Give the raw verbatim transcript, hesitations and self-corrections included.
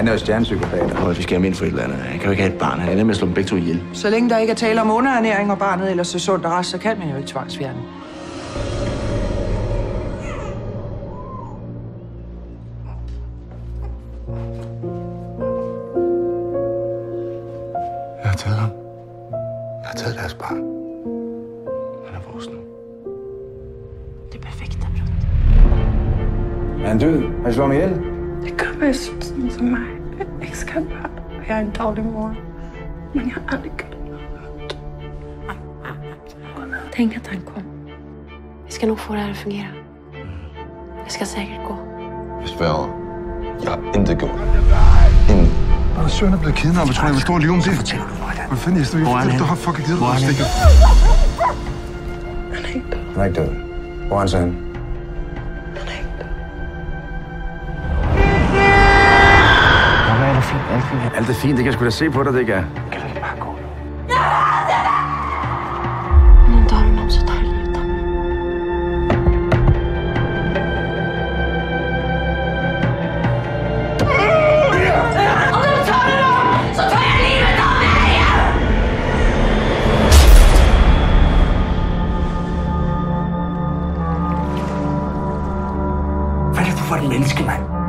Han er jo stjernepsykopat. Og vi skal have ind for et eller andet. Han kan jo ikke have et barn. Han ender med at slå dem begge to ihjel. Så længe der ikke er tale om underernæring, og barnet ellers så sundt og rask, så kan man jo ikke tvangsfjerne. Jeg har taget ham. Jeg har taget deres barn. Han er vores nu. Det er perfekt, bror. Er han død? Har I slået ham ihjel? Det kan være sådan som mig. Jeg elsker børn, og jeg er en dårlig mor. Men jeg har aldrig gjort noget. Tänk att han kom. Vi ska nog få det här att fungera. Det ska säkert gå. Jeg sværger. Jeg har intet gjort. Ingen. Og søn er blevet kidnappet, tror jeg, jeg vil stå lige om det. Fortæller du mig det? Hvad fanden, jeg står i? Du har fucking givet dig stikket. Han er ikke død. Han er ikke død. Hvor er han så henne? Han er ikke død. Hvad er det fint? Alt fint. Alt er fint, det kan jeg sgu da se på dig, det ikke er. Kan du ikke bare gå? Nu tar du någon så tar livet av mig. Om du tar det då, så tar jag livet av mig! Hvad er det, du for et menneske, mand?